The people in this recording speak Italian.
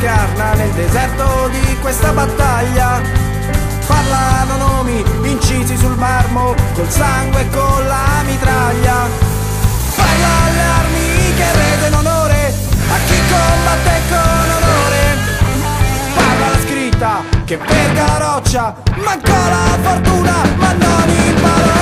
scarna nel deserto di questa battaglia. Parlano nomi incisi sul marmo, col sangue e con la mitraglia. Parla alle armi che rendono onore a chi combatte con onore. Parla la scritta che verga la roccia, manca la fortuna ma non imparò.